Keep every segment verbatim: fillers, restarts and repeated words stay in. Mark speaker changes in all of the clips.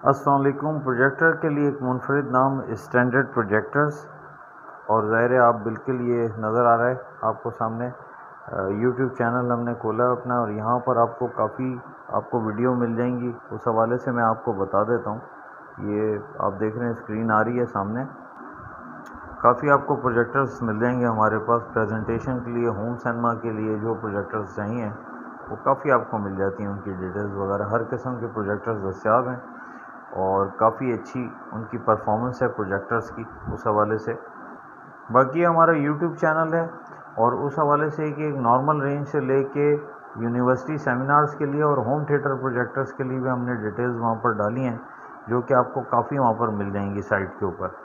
Speaker 1: السلام علیکم۔ پروجیکٹر کے لیے ایک منفرد نام اسٹینڈرڈ پروجیکٹرز، اور ظاہر ہے آپ بالکل یہ نظر آ رہا ہے آپ کو سامنے یوٹیوب چینل ہم نے کھولا اپنا، اور یہاں پر آپ کو کافی آپ کو ویڈیو مل جائیں گی۔ اس حوالے سے میں آپ کو بتا دیتا ہوں، یہ آپ دیکھ رہے ہیں اسکرین آ رہی ہے سامنے، کافی آپ کو پروجیکٹرز مل جائیں گے ہمارے پاس پریزنٹیشن کے لیے، ہوم سینما کے لیے جو پروجیکٹرز چاہیے وہ کافی آپ کو مل جاتی ہیں، ان کی ڈیٹیلز وغیرہ ہر قسم کے پروجیکٹرز دستیاب ہیں، اور کافی اچھی ان کی پرفارمنس ہے پروجیکٹرز کی اس حوالے سے۔ باقی ہمارا یوٹیوب چینل ہے، اور اس حوالے سے کہ ایک نارمل رینج سے لے کے یونیورسٹی سیمینارز کے لیے اور ہوم تھیٹر پروجیکٹرز کے لیے بھی ہم نے ڈیٹیلز وہاں پر ڈالی ہیں، جو کہ آپ کو کافی وہاں پر مل جائیں گی سائٹ کے اوپر۔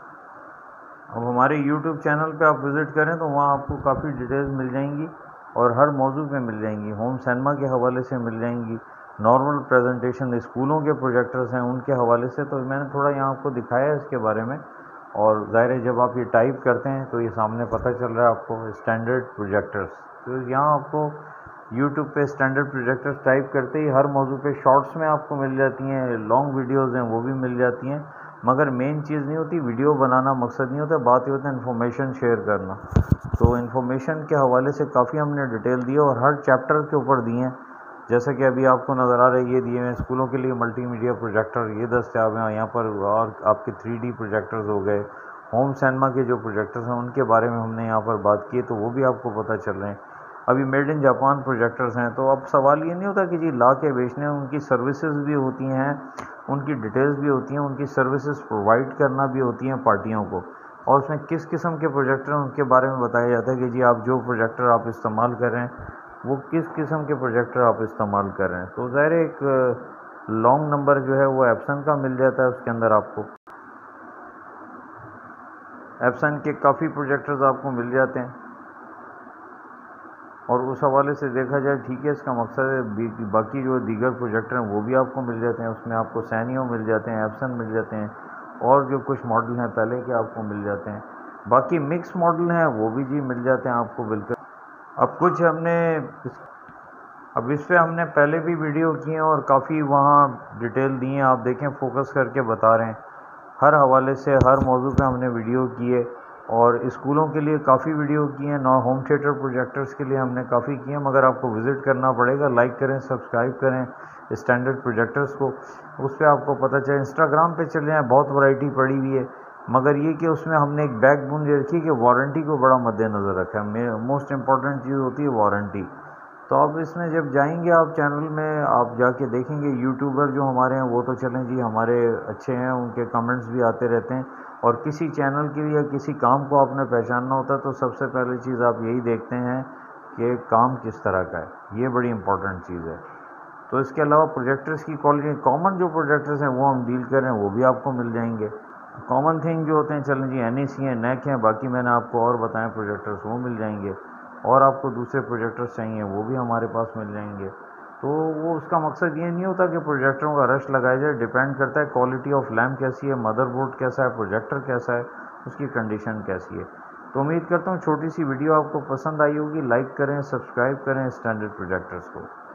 Speaker 1: اب ہمارے یوٹیوب چینل پہ آپ وزٹ کریں تو وہاں آپ کو کافی ڈیٹیلز مل جائیں گی، اور ہر موضوع پہ مل جائیں گی، ہوم سینما کے حوالے سے مل جائیں گی، نارمل پریزنٹیشن اسکولوں کے پروجیکٹرز ہیں ان کے حوالے سے۔ تو میں نے تھوڑا یہاں آپ کو دکھایا ہے اس کے بارے میں، اور ظاہر ہے جب آپ یہ ٹائپ کرتے ہیں تو یہ سامنے پتہ چل رہا ہے آپ کو اسٹینڈرڈ پروجیکٹرز۔ تو یہاں آپ کو یوٹیوب پہ اسٹینڈرڈ پروجیکٹرز ٹائپ کرتے ہی ہر موضوع پہ شارٹس میں آپ کو مل جاتی ہیں، لانگ ویڈیوز ہیں وہ بھی مل جاتی ہیں، مگر مین چیز نہیں ہوتی ویڈیو بنانا، مقصد نہیں ہوتا، بات یہ ہوتا ہے انفارمیشن شیئر کرنا۔ تو انفارمیشن کے حوالے سے کافی ہم نے ڈیٹیل دی ہے، اور ہر چیپٹر کے اوپر دی ہیں، جیسا کہ ابھی آپ کو نظر آ رہا ہے یہ دیے ہیں اسکولوں کے لیے ملٹی میڈیا پروجیکٹر، یہ دستیاب ہیں یہاں پر، اور آپ کے تھری ڈی پروجیکٹرز ہو گئے، ہوم سینما کے جو پروجیکٹرز ہیں ان کے بارے میں ہم نے یہاں پر بات کی ہے، تو وہ بھی آپ کو پتہ چل رہے ہیں۔ ابھی میڈ ان جاپان پروجیکٹرز ہیں، تو اب سوال یہ نہیں ہوتا کہ جی لا کے بیچنے، ان کی سروسز بھی ہوتی ہیں، ان کی ڈیٹیلز بھی ہوتی ہیں، ان کی سروسز پرووائڈ کرنا بھی ہوتی ہیں پارٹیوں کو، اور اس میں کس قسم کے پروجیکٹر ہیں ان کے بارے میں بتایا جاتا ہے کہ جی آپ جو پروجیکٹر آپ استعمال کر رہے ہیں وہ کس قسم کے پروجیکٹر آپ استعمال کر رہے ہیں۔ تو ظاہر ایک لانگ نمبر جو ہے وہ ایپسن کا مل جاتا ہے، اس کے اندر آپ کو ایپسن کے کافی پروجیکٹرز آپ کو مل جاتے ہیں، اور اس حوالے سے دیکھا جائے ٹھیک ہے، اس کا مقصد ہے باقی جو دیگر پروجیکٹر ہیں وہ بھی آپ کو مل جاتے ہیں، اس میں آپ کو سینیو مل جاتے ہیں، ایپسن مل جاتے ہیں، اور جو کچھ ماڈل ہیں پہلے کے آپ کو مل جاتے ہیں، باقی مکس ماڈل ہیں وہ بھی جی مل جاتے ہیں آپ کو بالکل۔ اب کچھ ہم نے اب اس پہ ہم نے پہلے بھی ویڈیو کی ہیں اور کافی وہاں ڈیٹیل دی ہیں، آپ دیکھیں فوکس کر کے بتا رہے ہیں، ہر حوالے سے ہر موضوع پہ ہم نے ویڈیو کی ہے، اور اسکولوں کے لیے کافی ویڈیو کی ہیں، نہ ہوم تھیٹر پروجیکٹرز کے لیے ہم نے کافی کی ہیں، مگر آپ کو وزٹ کرنا پڑے گا، لائک کریں، سبسکرائب کریں اسٹینڈرڈ پروجیکٹرز کو، اس پہ آپ کو پتہ چلے۔ انسٹاگرام پہ چلے جائیں، بہت ورائٹی پڑی ہوئی ہے، مگر یہ کہ اس میں ہم نے ایک بیک بون یہ رکھی کہ وارنٹی کو بڑا مد نظر رکھا ہے، موسٹ امپورٹنٹ چیز ہوتی ہے وارنٹی۔ تو اب اس میں جب جائیں گے آپ چینل میں، آپ جا کے دیکھیں گے یوٹیوبر جو ہمارے ہیں وہ تو چلیں جی ہمارے اچھے ہیں، ان کے کمنٹس بھی آتے رہتے ہیں، اور کسی چینل کے لیے کسی کام کو آپ نے پہچاننا ہوتا ہے تو سب سے پہلی چیز آپ یہی دیکھتے ہیں کہ کام کس طرح کا ہے، یہ بڑی امپورٹنٹ چیز ہے۔ تو اس کے علاوہ پروجیکٹرز کی کوالٹی، کامن جو پروجیکٹرز ہیں وہ ہم ڈیل کر رہے ہیں وہ بھی آپ کو مل جائیں گے، کامن تھنگ جو ہوتے ہیں چلیں جی این ای سی ہیں، نیک ہیں، باقی میں نے آپ کو اور بتائیں پروجیکٹرز وہ مل جائیں گے، اور آپ کو دوسرے پروجیکٹرز چاہیے وہ بھی ہمارے پاس مل جائیں گے۔ تو وہ اس کا مقصد یہ نہیں ہوتا کہ پروجیکٹروں کا رش لگایا جائے، ڈیپینڈ کرتا ہے کوالٹی آف لیمپ کیسی ہے، مدر بورڈ کیسا ہے، پروجیکٹر کیسا ہے، اس کی کنڈیشن کیسی ہے۔ تو امید کرتا ہوں چھوٹی سی ویڈیو آپ کو پسند آئی ہوگی، لائک کریں، سبسکرائب کریں اسٹینڈرڈ پروجیکٹرز کو۔